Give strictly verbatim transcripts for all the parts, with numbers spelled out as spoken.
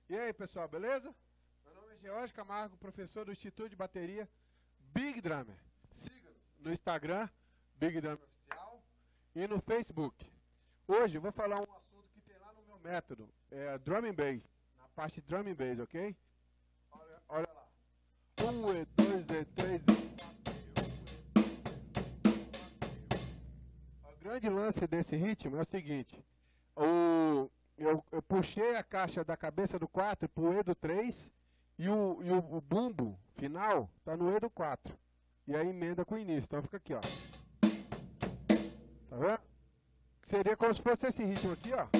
E aí, pessoal, beleza? Meu nome é George Camargo, professor do Instituto de Bateria Big Drummer. Siga-nos no Instagram, Big Drummer Oficial, e no Facebook. Hoje eu vou falar um assunto que tem lá no meu método, é Drum and Bass, na parte Drum and Bass, ok? Olha, olha lá. Um, e dois, e três, e quatro. O grande lance desse ritmo é o seguinte, o... Eu, eu puxei a caixa da cabeça do quatro para o E do três e, o, e o, o bumbo final está no E do quatro. E aí emenda com o início. Então fica aqui, ó. Tá vendo? Seria como se fosse esse ritmo aqui, ó.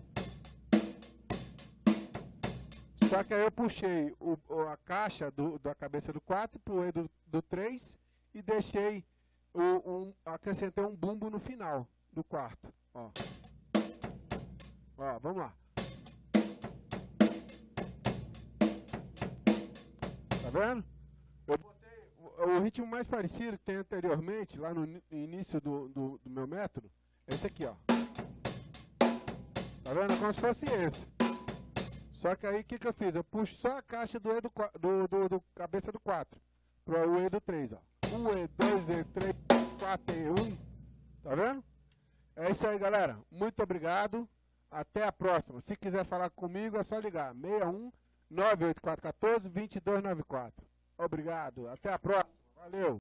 Só que aí eu puxei o, a caixa do, da cabeça do quatro para o E do, do três e deixei, o, um, acrescentei um bumbo no final do quarto, ó. Ó, vamos lá. Tá vendo? Eu botei o, o ritmo mais parecido que tem anteriormente, lá no início do, do, do meu método, é esse aqui, ó. Tá vendo? É como se fosse esse. Só que aí o que, que eu fiz? Eu puxo só a caixa do E do, do, do, do cabeça do quatro para o E do três, ó. um, E, dois, E, três, quatro, E, um. Tá vendo? É isso aí, galera. Muito obrigado. Até a próxima. Se quiser falar comigo, é só ligar. seis um nove oito quatro um quatro dois dois nove quatro. Obrigado. Até a próxima. Valeu.